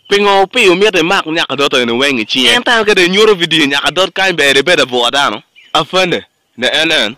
Pingo pio mi te mak nyaka dot en wengi chi. En tan ke de nyoro video nyaka dot kan be de voda no. Afande, na enen.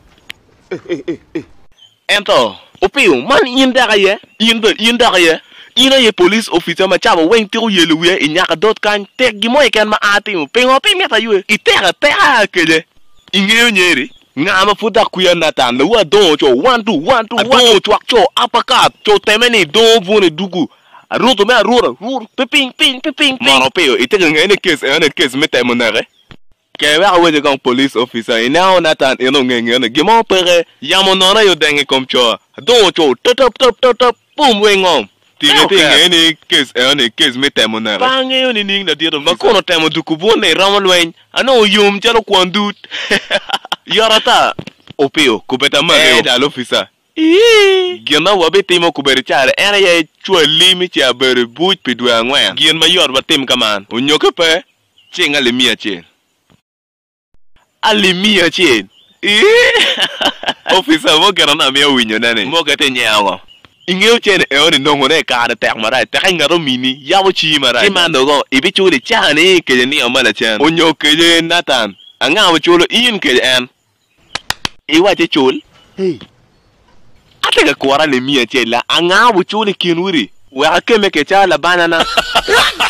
Ento, opio man inda ka ye. Inda ka ye. Ina ye police officer ma chaba wen tiru ye luwe e nyaka dot kan tek gi moy kan ma ati mo pingo pi mi ta yue. Itera tera kele. Ingeo nyeri. Nga ma futa kuya natan wa don cho 1 2 1 2 1 cho cho apaka cho temeni don vone dugu. Ruto me rura ping mano peo ite ngene case meta monare ke wa we de police officer ina natan eno ngene gimo pere yamonona yo denge komcho don cho top pum wengom ti ngene case meta monare bange yo ni na diro makono temo dukubo ne ramolwen ano yum chalo kwandut yarata opeo kubeta mare da officer Gina wabe timo kuberi chare ena ye chua limi chia beri buj pidwe ngwen gien ma yor batim kaman unyoke pe chinga limia chen alimia chen officer mo gara na mia winyo nane mo gate nyawo ingeo chen eoni ndongo ne ka tek mara tek ngaro mini yawo chi mara timando go ibi chuli chane ke ni amala chen unyoke je natan anga wo chulo in ke en iwa che chul hey Atega kuara le mia chela anga buchuni kinuri wa keme ke chala banana